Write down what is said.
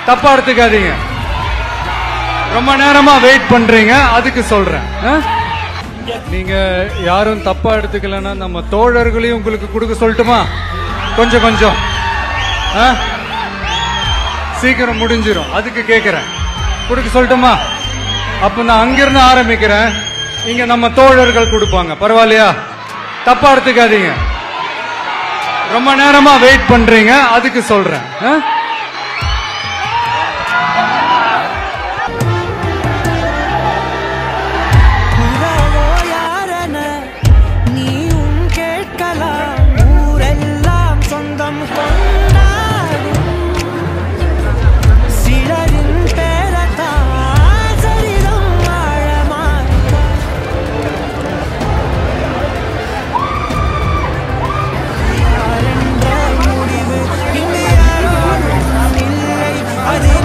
தப்பா எடுத்துக்காதீங்க. ரொம்ப நேரமா வெயிட் பண்றீங்க, அதுக்கு சொல்றேன். நீங்க யாரும் தப்பா எடுத்துக்கலன்னா நம்ம தோழர்களையும் உங்களுக்கு கொடுக்க சொல்லட்டுமா? கொஞ்சம் கொஞ்சம் சீக்கிரம் முடிஞ்சிடும், அதுக்கு கேட்கிறேன். கொடுக்க சொல்லட்டுமா? அப்ப நான் அங்கிருந்து ஆரம்பிக்கிறேன், இங்க நம்ம தோழர்கள் கொடுப்பாங்க. பரவாயில்லையா? தப்பா எடுத்துக்காதீங்க. ரொம்ப நேரமா வெயிட் பண்றீங்க, அதுக்கு சொல்றேன். அது